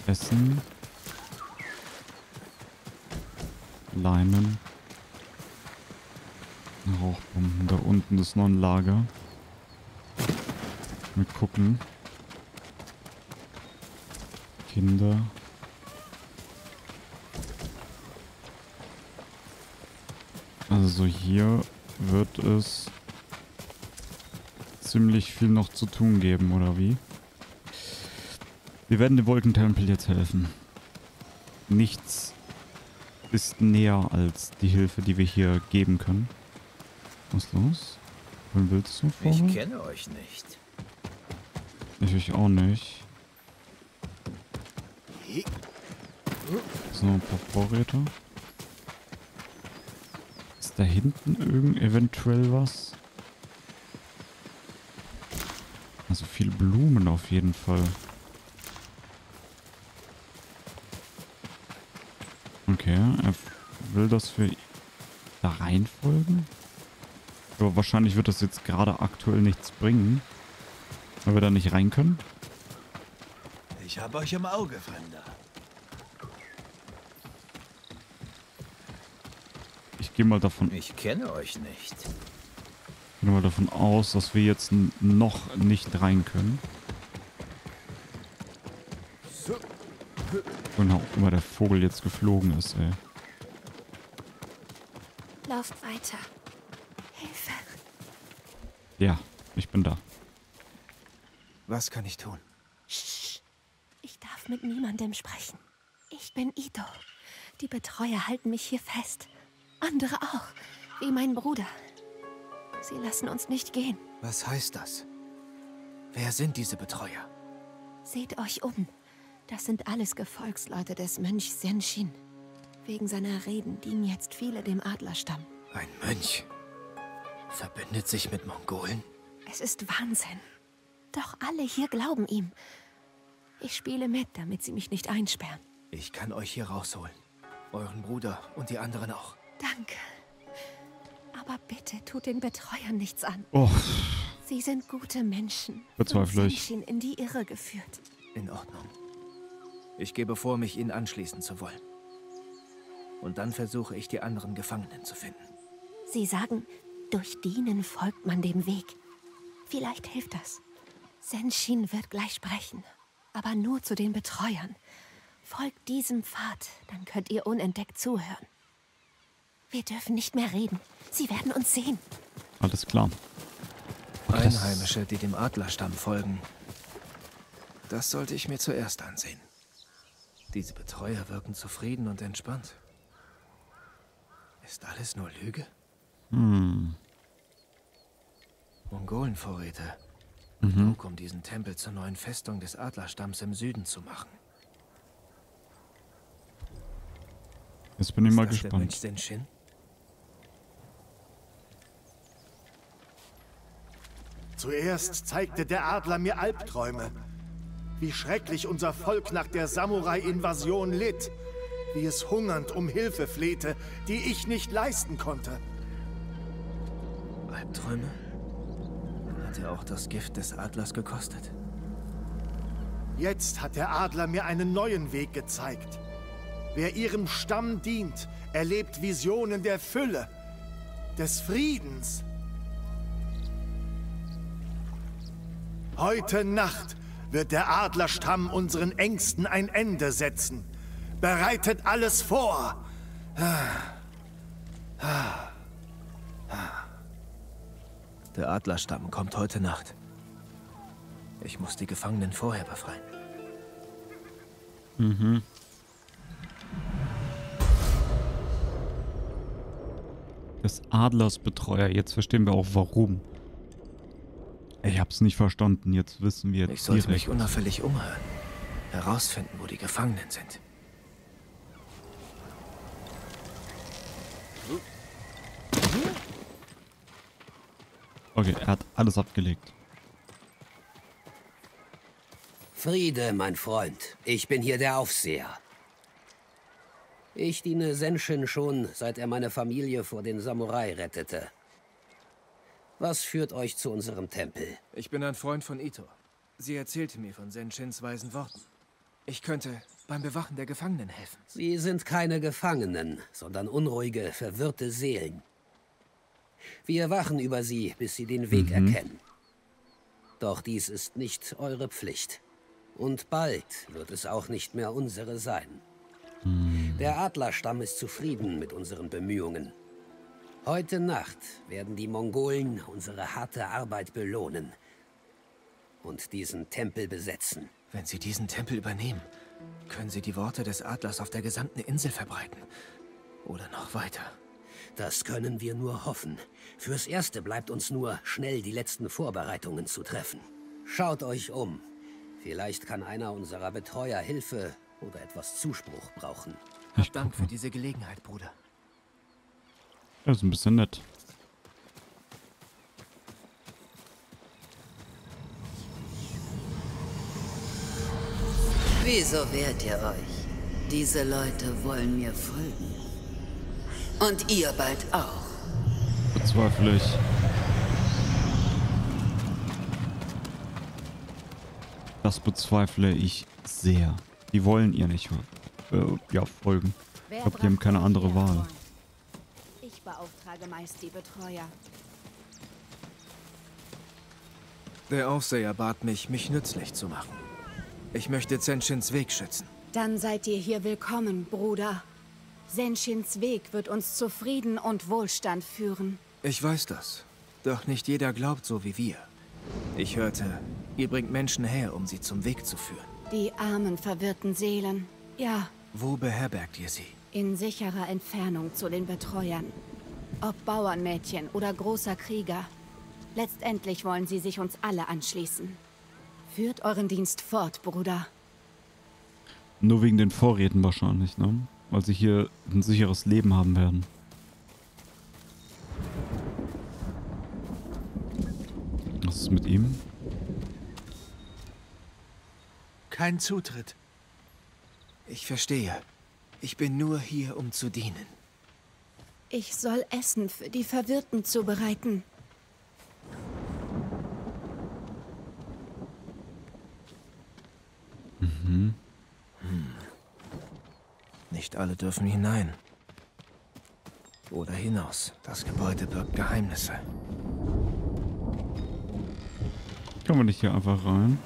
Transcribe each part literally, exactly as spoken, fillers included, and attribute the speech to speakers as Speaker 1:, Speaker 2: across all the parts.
Speaker 1: Essen. Leinen. Rauchbomben. Da unten ist noch ein Lager. Mal gucken. Kinder. Also hier wird es ziemlich viel noch zu tun geben, oder wie? Wir werden dem Wolkentempel jetzt helfen. Nichts ist näher als die Hilfe, die wir hier geben können. Was ist los? Wohin willst du, Vogel?
Speaker 2: Ich kenne euch nicht.
Speaker 1: Ich euch auch nicht. So, ein paar Vorräte. Ist da hinten irgend eventuell was? Also viele Blumen auf jeden Fall. Okay, er will, dass wir da reinfolgen. Aber wahrscheinlich wird das jetzt gerade aktuell nichts bringen, weil wir da nicht rein können.
Speaker 2: Ich habe euch im Auge, Fremder.
Speaker 1: Ich gehe mal davon,
Speaker 2: Ich kenne euch nicht.
Speaker 1: gehe mal davon aus, dass wir jetzt n- noch nicht rein können. Wohin auch immer der Vogel jetzt geflogen ist, ey.
Speaker 3: Lauft weiter. Hilfe.
Speaker 1: Ja, ich bin da.
Speaker 2: Was kann ich tun?
Speaker 3: Sch. Ich darf mit niemandem sprechen. Ich bin Ito. Die Betreuer halten mich hier fest. Andere auch, wie mein Bruder. Sie lassen uns nicht gehen.
Speaker 2: Was heißt das? Wer sind diese Betreuer?
Speaker 3: Seht euch um. Das sind alles Gefolgsleute des Mönchs Senshin. Wegen seiner Reden dienen jetzt viele dem Adlerstamm.
Speaker 2: Ein Mönch verbündet sich mit Mongolen?
Speaker 3: Es ist Wahnsinn. Doch alle hier glauben ihm. Ich spiele mit, damit sie mich nicht einsperren.
Speaker 2: Ich kann euch hier rausholen. Euren Bruder und die anderen auch.
Speaker 3: Danke. Aber bitte tut den Betreuern nichts an.
Speaker 1: Oh,
Speaker 3: Sie sind gute Menschen.
Speaker 1: Bezweifle
Speaker 3: und
Speaker 1: ich.
Speaker 3: Senshin in die Irre geführt.
Speaker 2: In Ordnung. Ich gebe vor, mich ihnen anschließen zu wollen. Und dann versuche ich, die anderen Gefangenen zu finden.
Speaker 3: Sie sagen, durch Dienen folgt man dem Weg. Vielleicht hilft das. Senshin wird gleich sprechen. Aber nur zu den Betreuern. Folgt diesem Pfad, dann könnt ihr unentdeckt zuhören. Wir dürfen nicht mehr reden. Sie werden uns sehen.
Speaker 1: alles klar. Okay, das-
Speaker 2: Einheimische, die dem Adlerstamm folgen. Das sollte ich mir zuerst ansehen. Diese Betreuer wirken zufrieden und entspannt. Ist alles nur Lüge?
Speaker 1: Hm.
Speaker 2: Mongolenvorräte.
Speaker 1: Mhm.
Speaker 2: Genug, um diesen Tempel zur neuen Festung des Adlerstamms im Süden zu machen.
Speaker 1: Jetzt bin ich
Speaker 2: Ist
Speaker 1: mal
Speaker 2: das der Mönch
Speaker 1: gespannt.
Speaker 2: Senshin?
Speaker 4: Zuerst zeigte der Adler mir Albträume. Wie schrecklich unser Volk nach der Samurai-Invasion litt. Wie es hungernd um Hilfe flehte, die ich nicht leisten konnte.
Speaker 2: Albträume? Hat er auch das Gift des Adlers gekostet?
Speaker 4: Jetzt hat der Adler mir einen neuen Weg gezeigt. Wer ihrem Stamm dient, erlebt Visionen der Fülle, des Friedens. Heute Nacht wird der Adlerstamm unseren Ängsten ein Ende setzen. Bereitet alles vor.
Speaker 2: Der Adlerstamm kommt heute Nacht. Ich muss die Gefangenen vorher befreien.
Speaker 1: Mhm. Des Adlers Betreuer. Jetzt verstehen wir auch warum. Ich hab's nicht verstanden. Jetzt wissen wir
Speaker 2: Ich sollte
Speaker 1: direkt.
Speaker 2: mich unauffällig umhören. Herausfinden, wo die Gefangenen sind.
Speaker 1: Okay, er hat alles abgelegt.
Speaker 5: Friede, mein Freund. Ich bin hier der Aufseher. Ich diene Senshin schon, seit er meine Familie vor den Samurai rettete. Was führt euch zu unserem Tempel?
Speaker 2: Ich bin ein Freund von Ito. Sie erzählte mir von Senshins weisen Worten. Ich könnte beim Bewachen der Gefangenen helfen.
Speaker 5: Sie sind keine Gefangenen, sondern unruhige, verwirrte Seelen. Wir wachen über sie, bis sie den Weg
Speaker 1: Mhm.
Speaker 5: erkennen. Doch dies ist nicht eure Pflicht. Und bald wird es auch nicht mehr unsere sein.
Speaker 1: Mhm.
Speaker 5: Der Adlerstamm ist zufrieden mit unseren Bemühungen. Heute Nacht werden die Mongolen unsere harte Arbeit belohnen und diesen Tempel besetzen.
Speaker 2: Wenn sie diesen Tempel übernehmen, können sie die Worte des Adlers auf der gesamten Insel verbreiten. Oder noch weiter.
Speaker 5: Das können wir nur hoffen. Fürs Erste bleibt uns nur, schnell die letzten Vorbereitungen zu treffen. Schaut euch um. Vielleicht kann einer unserer Betreuer Hilfe oder etwas Zuspruch brauchen.
Speaker 1: Ich
Speaker 2: Hab Dank
Speaker 1: gucke.
Speaker 2: für diese Gelegenheit, Bruder.
Speaker 1: Das ist ein bisschen nett.
Speaker 6: Wieso wehrt ihr euch? Diese Leute wollen mir folgen. Und ihr bald auch.
Speaker 1: Bezweifle ich. Das bezweifle ich sehr. Die wollen ihr nicht äh, ja, folgen. Ich glaube, die haben keine andere Wahl.
Speaker 3: Ich beauftrage meist die Betreuer.
Speaker 2: Der Aufseher bat mich, mich nützlich zu machen. Ich möchte Zenshins Weg schützen.
Speaker 3: Dann seid ihr hier willkommen, Bruder. Senshins Weg wird uns zu Frieden und Wohlstand führen.
Speaker 2: Ich weiß das. Doch nicht jeder glaubt so wie wir. Ich hörte, ihr bringt Menschen her, um sie zum Weg zu führen.
Speaker 3: Die armen, verwirrten Seelen. Ja,
Speaker 2: Wo beherbergt ihr sie?
Speaker 3: in sicherer Entfernung zu den Betreuern. Ob Bauernmädchen oder großer Krieger. Letztendlich wollen sie sich uns alle anschließen. Führt euren Dienst fort, Bruder.
Speaker 1: Nur wegen den Vorräten wahrscheinlich, ne? Weil sie hier ein sicheres Leben haben werden. Was ist mit ihm?
Speaker 4: Kein Zutritt.
Speaker 2: Ich verstehe. Ich bin nur hier, um zu dienen.
Speaker 3: Ich soll Essen für die Verwirrten zubereiten.
Speaker 2: Hm. Nicht alle dürfen hinein. Oder hinaus. Das Gebäude birgt Geheimnisse.
Speaker 1: Kann man nicht hier einfach rein?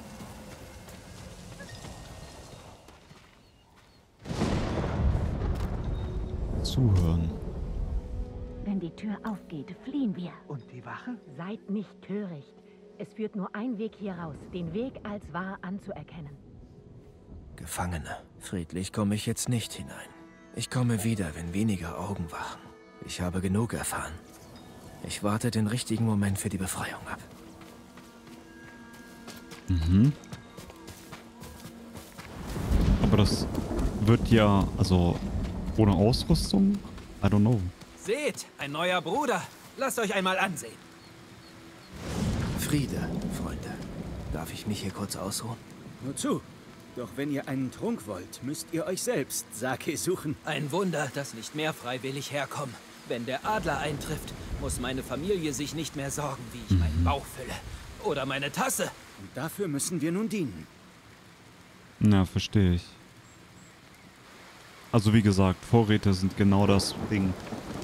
Speaker 1: Zuhören.
Speaker 7: Wenn die Tür aufgeht, fliehen wir.
Speaker 8: Und die Wache?
Speaker 7: Seid nicht töricht. Es führt nur ein Weg hier raus, den Weg als wahr anzuerkennen.
Speaker 2: Gefangene. Friedlich komme ich jetzt nicht hinein. Ich komme wieder, wenn weniger Augen wachen. Ich habe genug erfahren. Ich warte den richtigen Moment für die Befreiung ab.
Speaker 1: Mhm. Aber das wird ja, also ohne Ausrüstung? I don't know.
Speaker 9: Seht, ein neuer Bruder. Lasst euch einmal ansehen.
Speaker 2: Friede, Freunde. Darf ich mich hier kurz ausruhen?
Speaker 8: Nur zu. Doch wenn ihr einen Trunk wollt, müsst ihr euch selbst Sake suchen.
Speaker 9: Ein Wunder, dass nicht mehr freiwillig herkommen. Wenn der Adler eintrifft, muss meine Familie sich nicht mehr sorgen, wie ich meinen Bauch fülle. Oder meine Tasse.
Speaker 8: Und dafür müssen wir nun dienen.
Speaker 1: Na, verstehe ich. Also wie gesagt, Vorräte sind genau das Ding.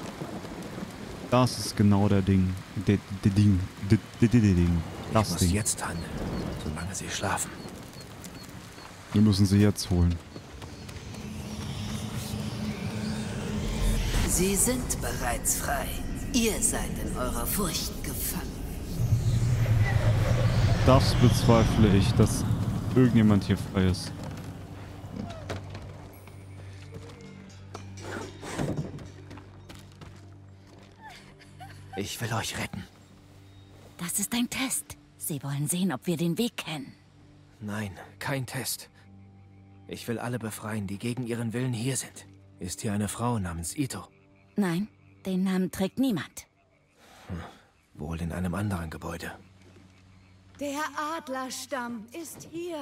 Speaker 1: Das ist genau der Ding. Der de, Ding. De, de, de, de Ding. Das
Speaker 2: Ich muss
Speaker 1: Ding.
Speaker 2: jetzt handeln, solange sie schlafen.
Speaker 1: Wir müssen sie jetzt holen.
Speaker 6: Sie sind bereits frei. Ihr seid in eurer Furcht gefangen.
Speaker 1: Das bezweifle ich, dass irgendjemand hier frei ist.
Speaker 2: Ich will euch retten.
Speaker 7: Das ist ein Test. Sie wollen sehen, ob wir den Weg kennen.
Speaker 2: Nein, kein Test. Ich will alle befreien, die gegen ihren Willen hier sind. Ist hier eine Frau namens Ito?
Speaker 7: Nein, den Namen trägt niemand.
Speaker 2: Hm, wohl in einem anderen Gebäude.
Speaker 3: Der Adlerstamm ist hier.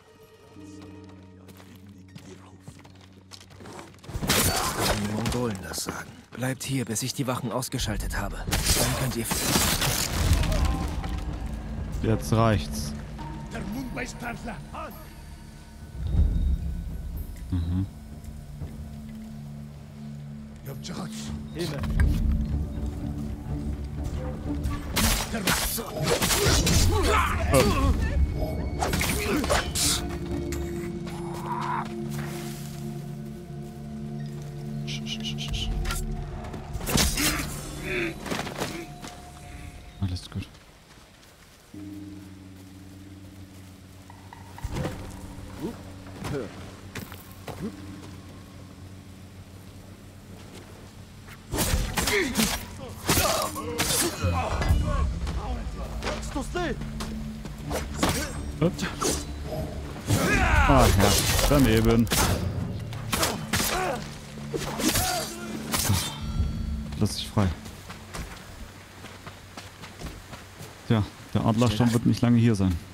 Speaker 2: Wenn die Mongolen das sagen. Bleibt hier, bis ich die Wachen ausgeschaltet habe. Dann könnt ihr...
Speaker 1: Jetzt reicht's. Mhm.
Speaker 4: Hilfe.
Speaker 1: Oh. Alles gut. Ah ja, daneben. Lass dich frei. Tja, der Adlerstamm wird nicht lange hier sein.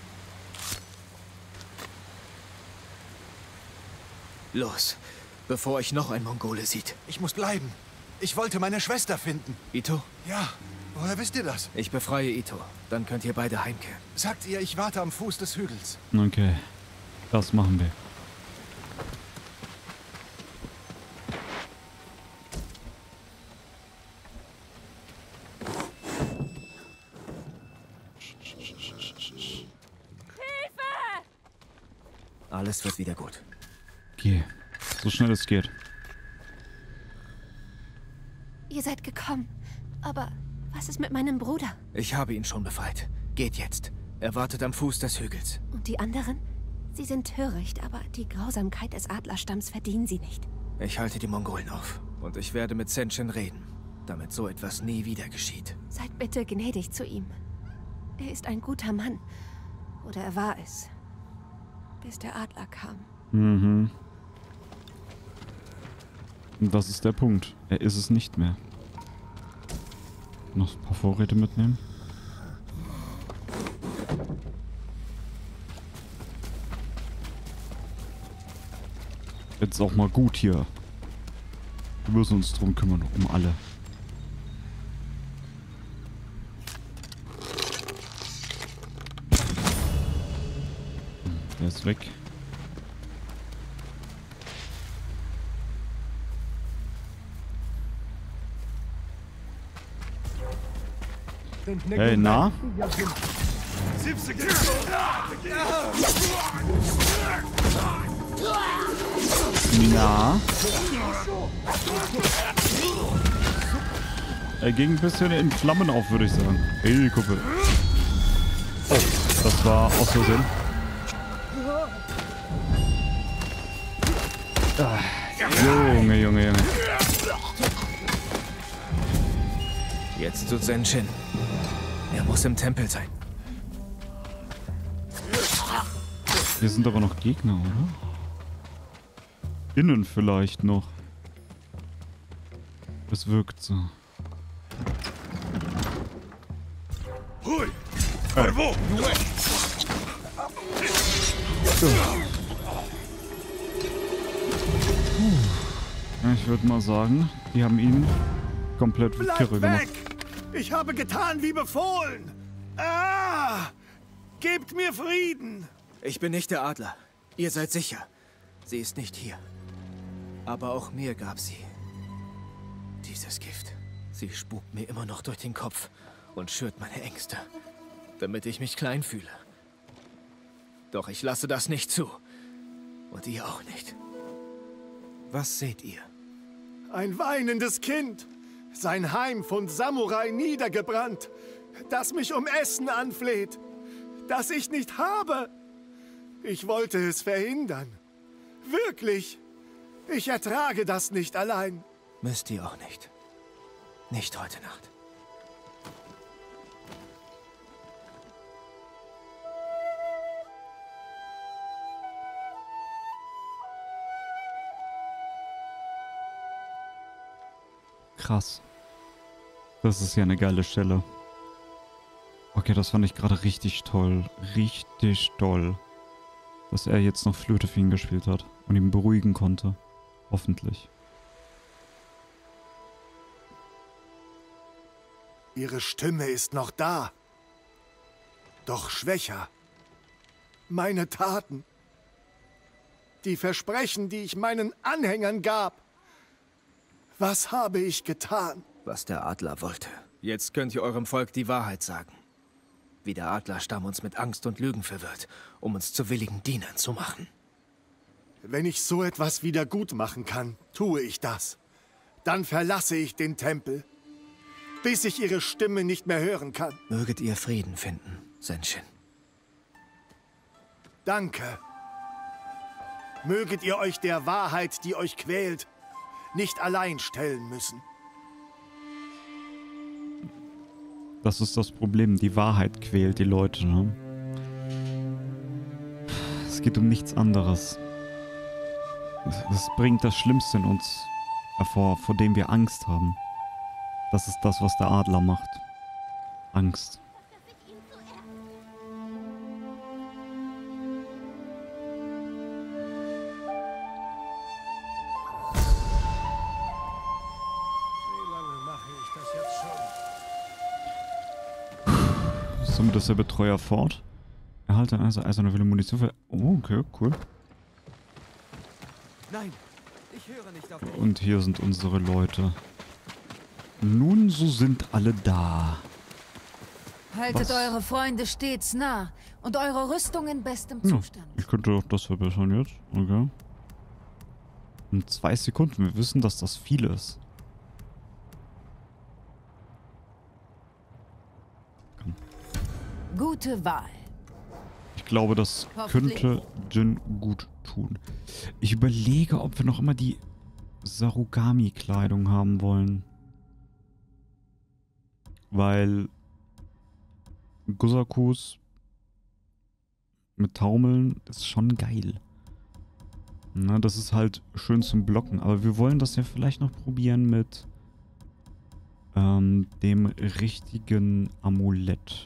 Speaker 2: Los, bevor euch noch ein Mongole sieht.
Speaker 10: Ich muss bleiben. Ich wollte meine Schwester finden.
Speaker 2: Ito?
Speaker 10: Ja, woher wisst ihr das?
Speaker 2: Ich befreie Ito. Dann könnt ihr beide heimkehren.
Speaker 10: Sagt ihr, ich warte am Fuß des Hügels.
Speaker 1: Okay, das machen wir.
Speaker 2: Alles wird wieder gut.
Speaker 1: Geh. So schnell es geht.
Speaker 3: Ihr seid gekommen. Aber was ist mit meinem Bruder?
Speaker 2: Ich habe ihn schon befreit. Geht jetzt. Er wartet am Fuß des Hügels.
Speaker 3: Und die anderen? Sie sind töricht, aber die Grausamkeit des Adlerstamms verdienen sie nicht.
Speaker 2: Ich halte die Mongolen auf. Und ich werde mit Senshin reden, damit so etwas nie wieder geschieht.
Speaker 3: Seid bitte gnädig zu ihm. Er ist ein guter Mann. Oder er war es. Bis der Adler kam.
Speaker 1: Mhm. Und das ist der Punkt. Er ist es nicht mehr. Noch ein paar Vorräte mitnehmen. Jetzt auch mal gut hier. Wir müssen uns drum kümmern, um alle. Der ist weg. Hey, na? Na? Er ging ein bisschen in Flammen auf, würde ich sagen. Hey, Kumpel. Oh, das war aus Versehen. Ah, Junge, Junge, Junge.
Speaker 2: Jetzt zu Senshin. Er muss im Tempel sein.
Speaker 1: Hier sind aber noch Gegner, oder? Innen vielleicht noch. Es wirkt so. Hey. Ich würde mal sagen, die haben ihn komplett kirre gemacht.
Speaker 4: Ich habe getan wie befohlen. Ah! Gebt mir Frieden.
Speaker 2: Ich bin nicht der Adler. Ihr seid sicher. Sie ist nicht hier. Aber auch mir gab sie dieses Gift. Sie spukt mir immer noch durch den Kopf und schürt meine Ängste, damit ich mich klein fühle. Doch ich lasse das nicht zu. Und ihr auch nicht. Was seht ihr?
Speaker 4: Ein weinendes Kind. Sein Heim von Samurai niedergebrannt. Das mich um Essen anfleht. Das ich nicht habe. Ich wollte es verhindern. Wirklich. Ich ertrage das nicht allein.
Speaker 2: Müsst ihr auch nicht. Nicht heute Nacht.
Speaker 1: Krass. Das ist ja eine geile Stelle. Okay, das fand ich gerade richtig toll. Richtig toll. Dass er jetzt noch Flöte für ihn gespielt hat und ihn beruhigen konnte. Hoffentlich.
Speaker 4: Ihre Stimme ist noch da. Doch schwächer. Meine Taten. Die Versprechen, die ich meinen Anhängern gab. Was habe ich getan?
Speaker 2: Was der Adler wollte. Jetzt könnt ihr eurem Volk die Wahrheit sagen. Wie der Adlerstamm uns mit Angst und Lügen verwirrt, um uns zu willigen Dienern zu machen.
Speaker 4: Wenn ich so etwas wieder gut machen kann, tue ich das. Dann verlasse ich den Tempel, bis ich ihre Stimme nicht mehr hören kann.
Speaker 2: Möget ihr Frieden finden, Senshin.
Speaker 4: Danke. Möget ihr euch der Wahrheit, die euch quält, nicht allein stellen müssen.
Speaker 1: Das ist das Problem. Die Wahrheit quält die Leute, ne? Es geht um nichts anderes. Es bringt das Schlimmste in uns hervor, vor dem wir Angst haben. Das ist das, was der Adler macht. Angst. Somit ist der Betreuer fort. Erhalte also, also eine Wille Munition für... Oh, okay, cool.
Speaker 2: Nein, ich höre nicht auf dich.
Speaker 1: Und hier sind unsere Leute. Nun, so sind alle da.
Speaker 11: Haltet
Speaker 1: Was?
Speaker 11: eure Freunde stets nah und eure Rüstung in bestem
Speaker 1: Ja,
Speaker 11: Zustand.
Speaker 1: ich könnte auch das verbessern jetzt. Okay. In zwei Sekunden. Wir wissen, dass das viel ist. Komm.
Speaker 11: Gute Wahl.
Speaker 1: Ich glaube, das könnte Jin gut tun. Ich überlege, ob wir noch immer die Sarugami-Kleidung haben wollen. Weil Gusakus mit Taumeln ist schon geil. Na, das ist halt schön zum Blocken. Aber wir wollen das ja vielleicht noch probieren mit ähm, dem richtigen Amulett.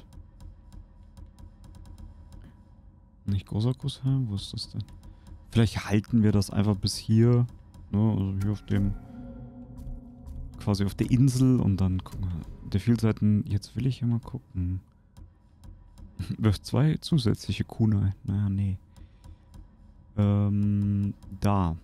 Speaker 1: Nicht Gosakus, hä? Wo ist das denn? Vielleicht halten wir das einfach bis hier. Ne? Also hier auf dem... quasi auf der Insel und dann gucken wir. Der Vielseiten... Jetzt will ich ja mal gucken. Wirft zwei zusätzliche Kunai. Naja, nee. Ähm, da.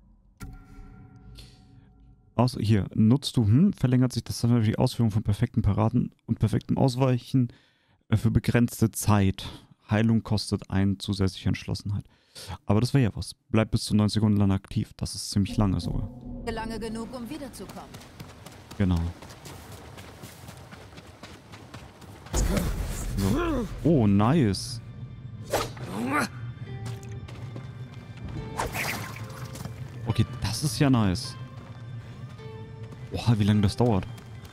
Speaker 1: Aus, hier, nutzt du, hm, verlängert sich das dann für die Ausführung von perfekten Paraden und perfektem Ausweichen äh, für begrenzte Zeit. Heilung kostet ein zusätzliche Entschlossenheit. Aber das wäre ja was. Bleibt bis zu neun Sekunden lang aktiv. Das ist ziemlich lange sogar.
Speaker 11: Lange genug, um wiederzukommen.
Speaker 1: Genau. So. Oh, nice. Okay, das ist ja nice. Boah, wie lange das dauert.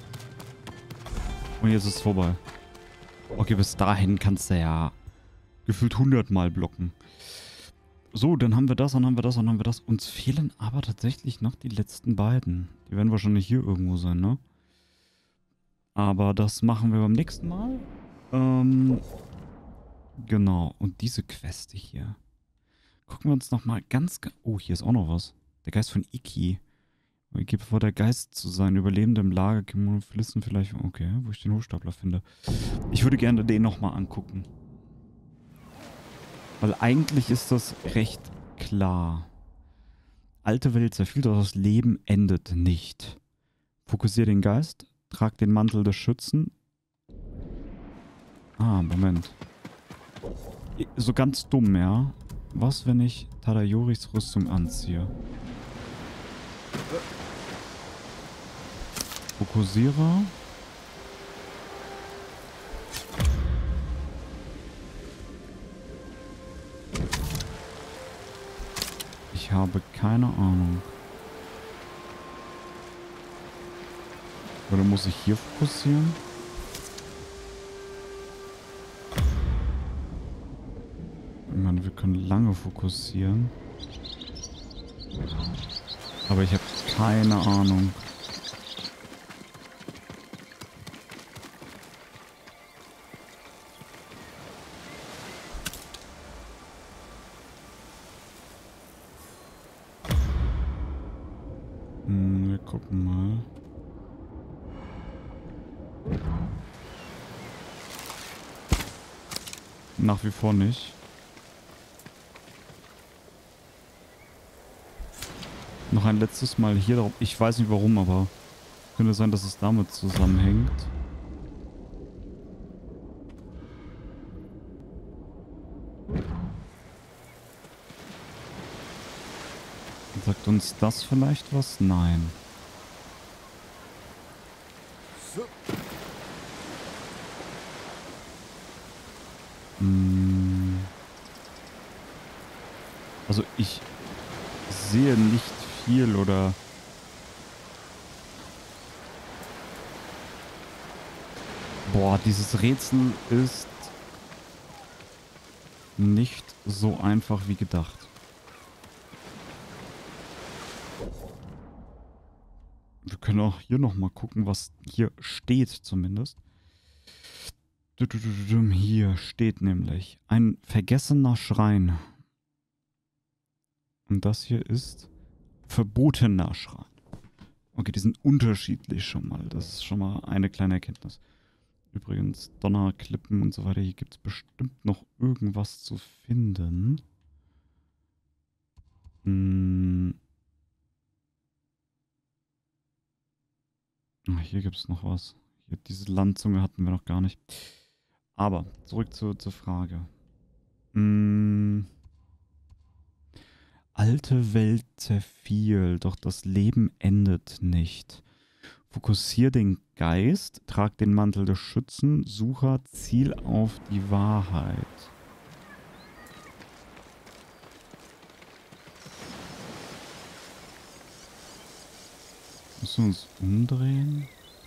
Speaker 1: Und jetzt ist es vorbei. Okay, bis dahin kannst du ja gefühlt hundert Mal blocken. So, dann haben wir das, dann haben wir das, dann haben wir das. Uns fehlen aber tatsächlich noch die letzten beiden. Die werden wahrscheinlich hier irgendwo sein, ne? Aber das machen wir beim nächsten Mal. Ähm, genau. Und diese Queste hier. Gucken wir uns nochmal ganz... Oh, hier ist auch noch was. Der Geist von Ikki. Ikki, bevor der Geist zu seinen Überlebenden im Lager Kimono-Philissen vielleicht... Okay, wo ich den Hochstapler finde. Ich würde gerne den nochmal angucken. Weil eigentlich ist das recht klar. Alte Welt zerfiel, doch das Leben endet nicht. Fokussiere den Geist, trag den Mantel des Schützen. Ah, Moment. So ganz dumm, ja. Was, wenn ich Tadayoris Rüstung anziehe? Fokussiere. Ich habe keine Ahnung. Oder muss ich hier fokussieren? Ich meine, wir können lange fokussieren. Aber ich habe keine Ahnung. Hm, wir gucken mal. Nach wie vor nicht. Noch ein letztes Mal hier drauf. Ich weiß nicht warum, aber könnte sein, dass es damit zusammenhängt. Sagt uns das vielleicht was? Nein. Hm. Also ich sehe nicht viel oder boah, dieses Rätsel ist nicht so einfach wie gedacht. Wir können auch hier noch mal gucken, was hier steht zumindest. Hier steht nämlich ein vergessener Schrein. Und das hier ist verbotener Schrein. Okay, die sind unterschiedlich schon mal. Das ist schon mal eine kleine Erkenntnis. Übrigens, Donnerklippen und so weiter. Hier gibt es bestimmt noch irgendwas zu finden. Hm. Ah, hier gibt es noch was. Hier, diese Landzunge hatten wir noch gar nicht. Aber, zurück zu, zur Frage. Hm. Alte Welt zerfiel, doch das Leben endet nicht. Fokussier den Geist, trag den Mantel des Schützen, Sucher, ziel auf die Wahrheit. Müssen wir uns umdrehen?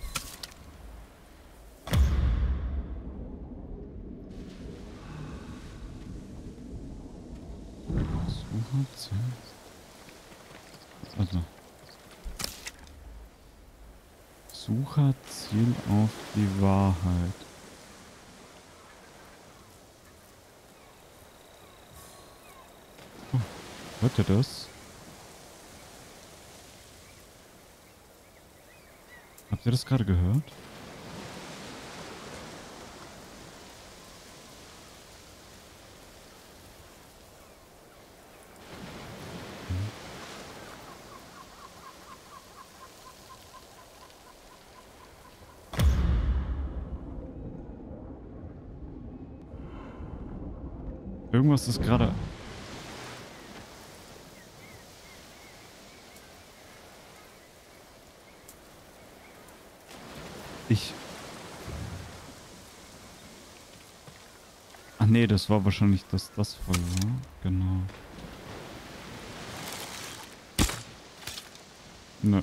Speaker 1: Also. Sucher, ziel auf die Wahrheit. Oh, hört ihr das? Habt ihr das gerade gehört? Irgendwas ist gerade... Ich... Ach nee, das war wahrscheinlich das, das voll, war. Genau. Ne.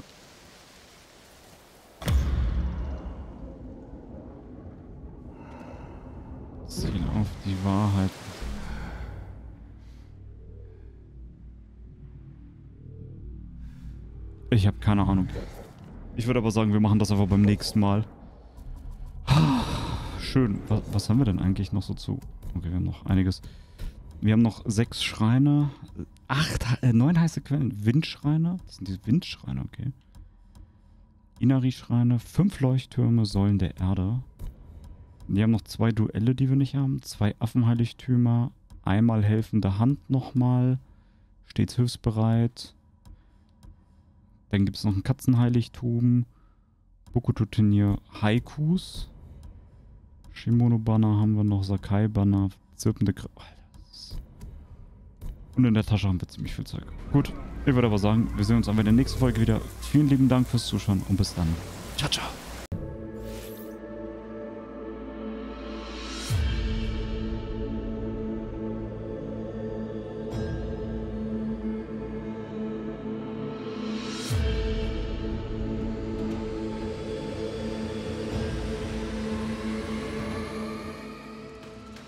Speaker 1: Ziel auf die Wahrheit. Ich habe keine Ahnung. Ich würde aber sagen, wir machen das einfach beim nächsten Mal. Schön. Was, was haben wir denn eigentlich noch so zu... Okay, wir haben noch einiges. Wir haben noch sechs Schreine. Acht, äh, neun heiße Quellen. Windschreine. Das sind die Windschreine, okay. Inari-Schreine. Fünf Leuchttürme, Säulen der Erde. Wir haben noch zwei Duelle, die wir nicht haben. Zwei Affenheiligtümer. Einmal helfende Hand nochmal. Stets hilfsbereit. Dann gibt es noch ein Katzenheiligtum. Bokuto-Turnier Haikus. Shimono-Banner haben wir noch. Sakai-Banner. Zirpende Gr Und in der Tasche haben wir ziemlich viel Zeug. Gut, ich würde aber sagen, wir sehen uns aber in der nächsten Folge wieder. Vielen lieben Dank fürs Zuschauen und bis dann. Ciao, ciao.